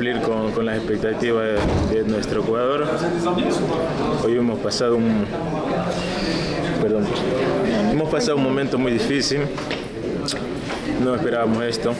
cumplir con las expectativas de nuestro jugador. Hoy hemos pasado un momento muy difícil. No esperábamos esto.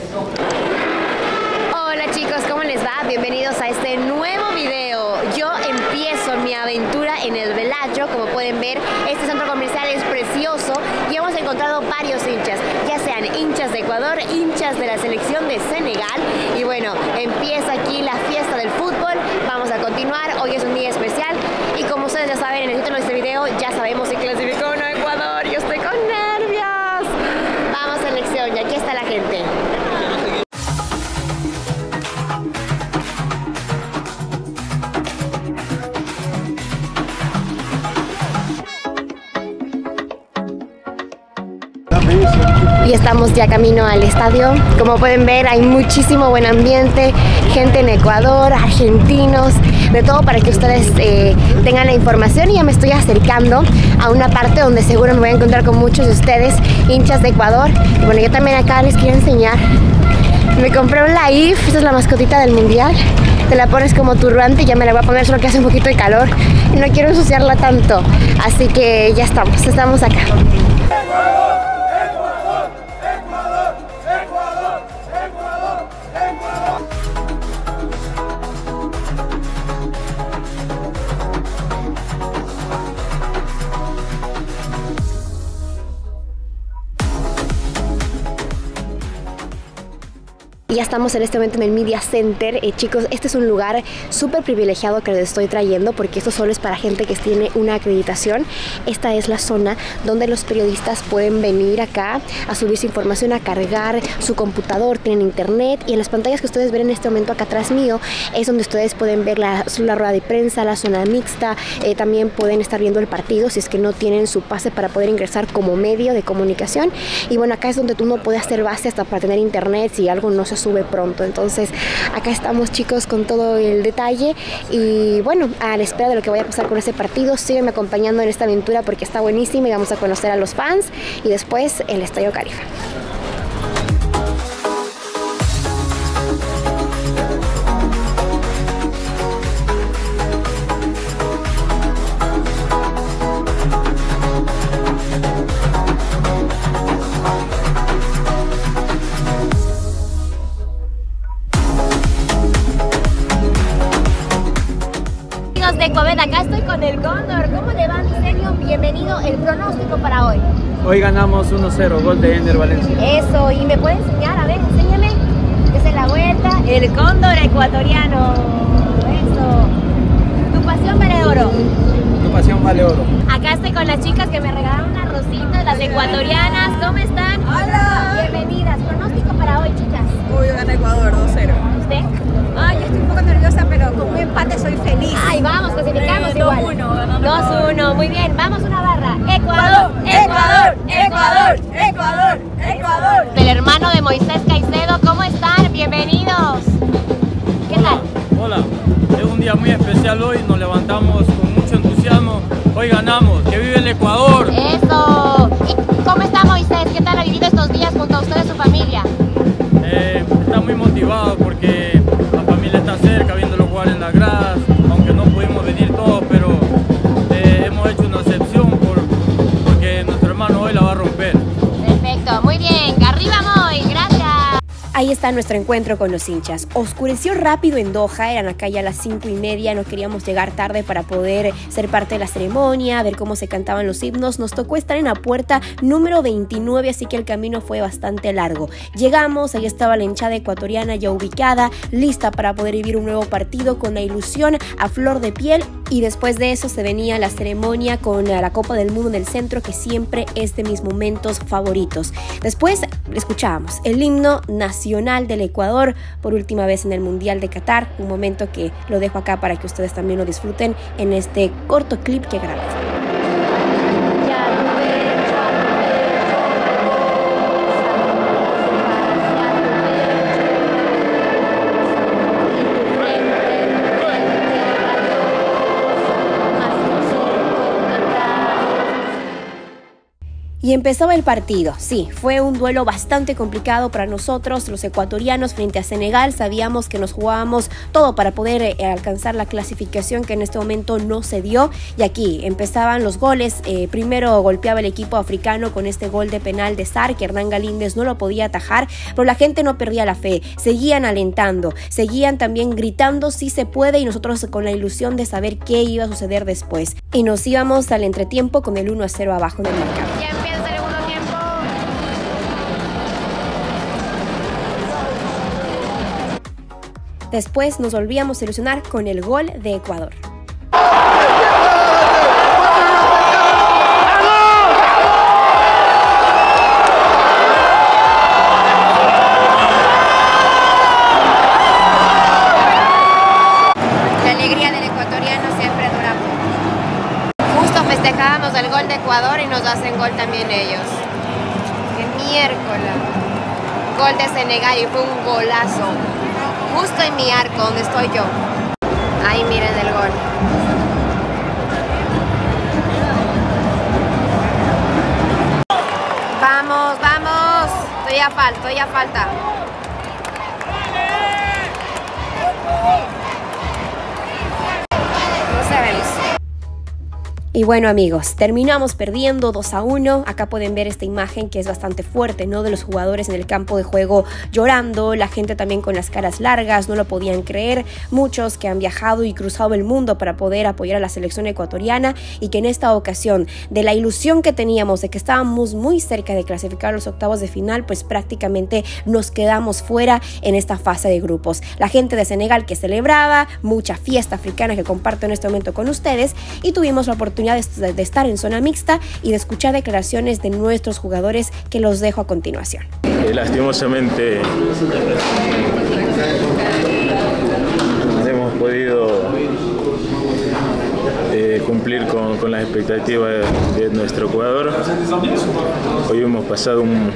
Hola chicos, ¿cómo les va? Bienvenidos a este nuevo video. Yo empiezo mi aventura en el Velayo. Como pueden ver, este centro comercial es precioso y hemos encontrado varios hinchas, ya sean hinchas de Ecuador, hinchas de la selección de Senegal. Y bueno, empieza aquí la fiesta del fútbol. Vamos a continuar, hoy es un día especial y como ustedes ya saben, en el título de este video ya sabemos si clasificó o no Ecuador. Yo estoy con nervios. Vamos selección, y aquí está la gente. Y estamos ya camino al estadio. Como pueden ver, hay muchísimo buen ambiente, gente en Ecuador, argentinos, de todo para que ustedes tengan la información. Y ya me estoy acercando a una parte donde seguro me voy a encontrar con muchos de ustedes, hinchas de Ecuador. Y bueno, yo también acá les quiero enseñar. Me compré un Laif, esta es la mascotita del mundial. Te la pones como turbante y ya me la voy a poner, solo que hace un poquito de calor y no quiero ensuciarla tanto. Así que ya estamos acá. Y ya estamos en este momento en el Media Center. Chicos, este es un lugar súper privilegiado que les estoy trayendo porque esto solo es para gente que tiene una acreditación. Esta es la zona donde los periodistas pueden venir acá a subir su información, a cargar su computador, tienen internet. Y en las pantallas que ustedes ven en este momento acá atrás mío es donde ustedes pueden ver la rueda de prensa, la zona mixta. También pueden estar viendo el partido si es que no tienen su pase para poder ingresar como medio de comunicación. Y bueno, acá es donde uno puede hacer base hasta para tener internet si algo no se sube pronto. Entonces acá estamos chicos con todo el detalle y bueno, a la espera de lo que vaya a pasar con este partido. Sígueme acompañando en esta aventura porque está buenísima y vamos a conocer a los fans y después el Estadio Califa. De Ecuador, acá estoy con el Cóndor. ¿Cómo le va, mi señor? Bienvenido. El pronóstico para hoy. Hoy ganamos 1-0, gol de Ender Valencia. Eso, y me puede enseñar, a ver, enséñame. Esa es la vuelta. El Cóndor ecuatoriano. Eso. Tu pasión vale oro. Tu pasión vale oro. Acá estoy con las chicas que me regalaron unas rositas, las ecuatorianas. ¿Cómo están? Hola. Bienvenidas. Pronóstico para hoy, chicas. Hoy gana Ecuador 2-0. ¿Usted? Ay, yo estoy un poco nerviosa, pero con un empate soy feliz. Ay, vamos, clasificamos igual. 2-1, muy bien. Vamos una barra. Ecuador, Ecuador, Ecuador, Ecuador, Ecuador. Del hermano de Moisés Caicedo, ¿cómo están? Bienvenidos. ¿Qué tal? Hola, es un día muy especial hoy, nos levantamos con mucho entusiasmo. Hoy ganamos, que vive el Ecuador. Eso. ¿Y cómo está Moisés? ¿Qué tal ha vivido estos días junto a usted y su familia? Está muy motivado porque la familia está cerca, viéndolo jugar en las gradas, aunque no pudimos venir todos, pero hemos hecho una excepción porque nuestro hermano hoy la va a romper. Perfecto, muy bien. ¡Arriba Moy! ¡Gracias! Ahí está nuestro encuentro con los hinchas. Oscureció rápido en Doha, eran acá ya las 5:30, no queríamos llegar tarde para poder ser parte de la ceremonia, ver cómo se cantaban los himnos. Nos tocó estar en la puerta número 29, así que el camino fue bastante largo. Llegamos, ahí estaba la hinchada ecuatoriana ya ubicada, lista para poder vivir un nuevo partido con la ilusión a flor de piel. Y después de eso se venía la ceremonia con la Copa del Mundo en el centro, que siempre es de mis momentos favoritos. Después escuchábamos el himno nacional del Ecuador por última vez en el Mundial de Qatar, un momento que lo dejo acá para que ustedes también lo disfruten en este corto clip que grabé. Y empezaba el partido. Sí, fue un duelo bastante complicado para nosotros, los ecuatorianos, frente a Senegal. Sabíamos que nos jugábamos todo para poder alcanzar la clasificación, que en este momento no se dio. Y aquí empezaban los goles. Primero golpeaba el equipo africano con este gol de penal de Sarr, que Hernán Galíndez no lo podía atajar, pero la gente no perdía la fe. Seguían alentando, seguían también gritando sí se puede, y nosotros con la ilusión de saber qué iba a suceder después. Y nos íbamos al entretiempo con el 1-0 abajo del marcador. Después nos volvíamos a ilusionar con el gol de Ecuador. La alegría del ecuatoriano siempre dura poco. Justo festejábamos el gol de Ecuador y nos hacen gol también ellos. ¡Qué miércoles! Gol de Senegal y fue un golazo. Justo en mi arco, donde estoy yo. Ahí miren el gol. Vamos, vamos. Todavía falta. No sabemos. Y bueno, amigos, terminamos perdiendo 2-1. Acá pueden ver esta imagen que es bastante fuerte, ¿no? De los jugadores en el campo de juego llorando, la gente también con las caras largas, no lo podían creer. Muchos que han viajado y cruzado el mundo para poder apoyar a la selección ecuatoriana, y que en esta ocasión, de la ilusión que teníamos de que estábamos muy cerca de clasificar a los octavos de final, pues prácticamente nos quedamos fuera en esta fase de grupos. La gente de Senegal que celebraba, mucha fiesta africana que comparto en este momento con ustedes, y tuvimos la oportunidad de estar en zona mixta y de escuchar declaraciones de nuestros jugadores, que los dejo a continuación. Lastimosamente hemos podido cumplir con las expectativas de nuestro jugador. Hoy hemos pasado un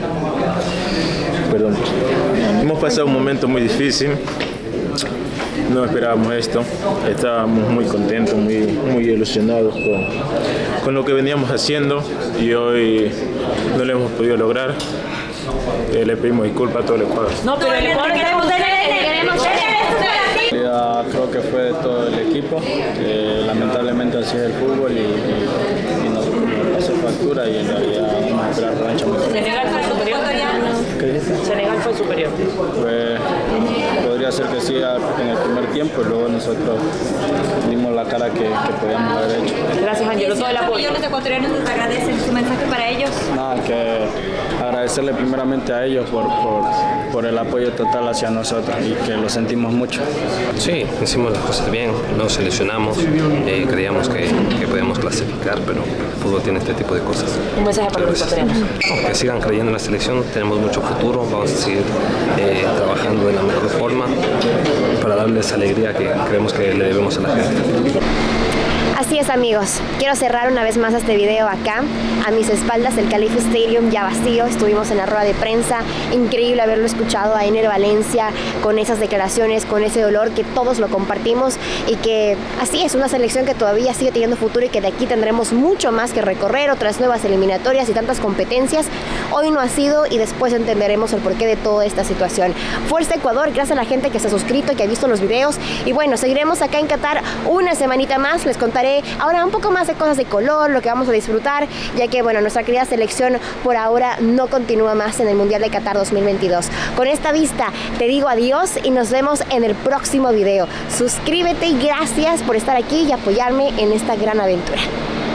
momento muy difícil. No esperábamos esto, estábamos muy contentos, muy ilusionados con lo que veníamos haciendo, y hoy no lo hemos podido lograr. Le pedimos disculpas a todo el Ecuador. No, pero el Ecuador queremos creo que fue de todo el equipo, lamentablemente así es el fútbol y nos pasó factura, y en realidad vamos a esperar revancha muy fuerte. ¿Senegal fue superior? ¿Qué dices? ¿Senegal fue superior? Pues podría ser que sí en el primer tiempo, y luego nosotros dimos la cara que podíamos haber hecho. Gracias, Angelo, todo el apoyo. Millones de ecuatorianos les agradecen. ¿Su mensaje para ellos? Nada, que agradecerle primeramente a ellos por el apoyo total hacia nosotros, y que lo sentimos mucho. Sí, hicimos las cosas bien, nos seleccionamos, creíamos que podíamos clasificar, pero el fútbol tiene este tipo de cosas. Un mensaje para los ecuatorianos. Que sigan creyendo en la selección, tenemos mucho futuro, vamos a seguir trabajando de la mejor forma para darles alegría que creemos que le debemos a la gente. Así es, amigos, quiero cerrar una vez más este video acá. A mis espaldas el Khalifa Stadium ya vacío. Estuvimos en la rueda de prensa, increíble haberlo escuchado a Ener Valencia con esas declaraciones, con ese dolor, que todos lo compartimos, y que así es, una selección que todavía sigue teniendo futuro y que de aquí tendremos mucho más que recorrer, otras nuevas eliminatorias y tantas competencias. Hoy no ha sido, y después entenderemos el porqué de toda esta situación. Fuerza Ecuador, gracias a la gente que se ha suscrito y que ha visto los videos, y bueno, seguiremos acá en Qatar una semanita más. Les contaré ahora un poco más de cosas de color, lo que vamos a disfrutar, ya que bueno, nuestra querida selección por ahora no continúa más en el Mundial de Qatar 2022. Con esta vista te digo adiós y nos vemos en el próximo video. Suscríbete y gracias por estar aquí y apoyarme en esta gran aventura.